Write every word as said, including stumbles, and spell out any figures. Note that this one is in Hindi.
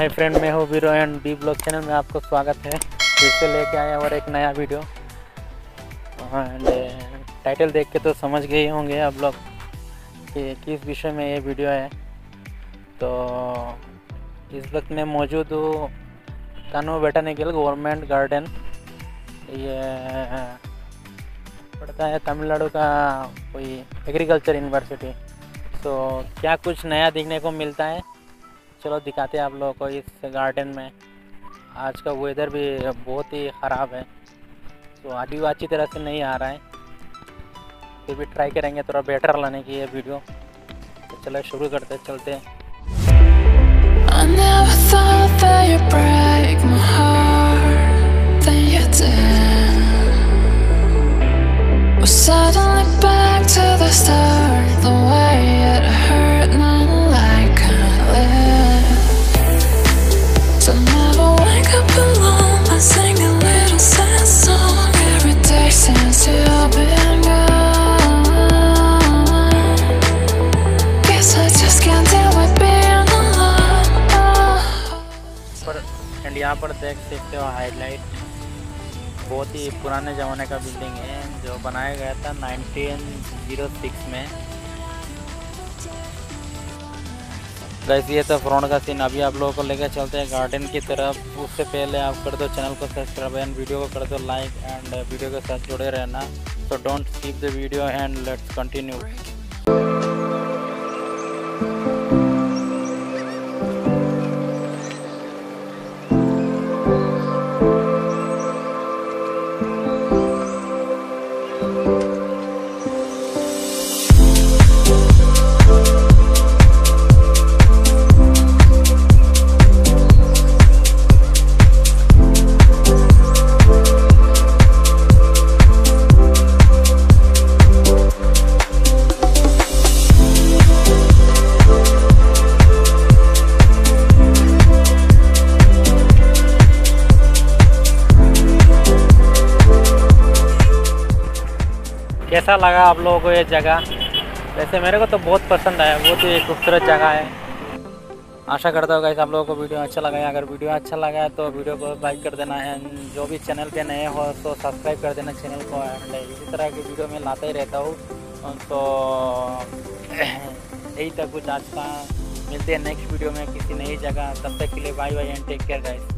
हाय फ्रेंड, मैं हूँ वीरो एंड बी ब्लॉग चैनल में आपको स्वागत है। फिर से लेके आया और एक नया वीडियो। एंड टाइटल देख के तो समझ गए होंगे आप लोग कि किस विषय में ये वीडियो है। तो इस वक्त मैं मौजूद हूँ कानू बोटैनिकल गवर्नमेंट गार्डन। ये पड़ता है तमिलनाडु का कोई एग्रीकल्चर यूनिवर्सिटी। तो क्या कुछ नया देखने को मिलता है, चलो दिखाते हैं आप लोगों को इस गार्डन में। आज का वेदर भी बहुत ही ख़राब है, तो अभी वो अच्छी तरह से नहीं आ रहा है, फिर भी ट्राई करेंगे थोड़ा बेटर लाने की ये वीडियो। तो चलो शुरू करते चलते हैं। एंड यहाँ पर देख सकते हो हाईलाइट, बहुत ही पुराने ज़माने का बिल्डिंग है जो बनाया गया था नाइनटीन ज़ीरो सिक्स में। गाइस ये तो फ्रंट का सीन। अभी आप लोगों को लेकर चलते हैं गार्डन की तरफ। उससे पहले आप कर दो चैनल को सब्सक्राइब एंड वीडियो को कर दो लाइक एंड वीडियो के साथ जुड़े रहना। So don't skip the video and let's continue. कैसा लगा आप लोगों को ये जगह? वैसे मेरे को तो बहुत पसंद आया, बहुत ही खूबसूरत जगह है। आशा करता हूँ गाइस आप लोगों को वीडियो अच्छा लगा है। अगर वीडियो अच्छा लगा है तो वीडियो को लाइक कर देना है। जो भी चैनल पे नए हो तो सब्सक्राइब कर देना चैनल को। एंड इसी तरह की वीडियो मैं लाता ही रहता हूँ। तो यही तक कुछ आज का। मिलते हैं नेक्स्ट वीडियो में किसी नई जगह। तब तक के लिए bye bye and take care guys.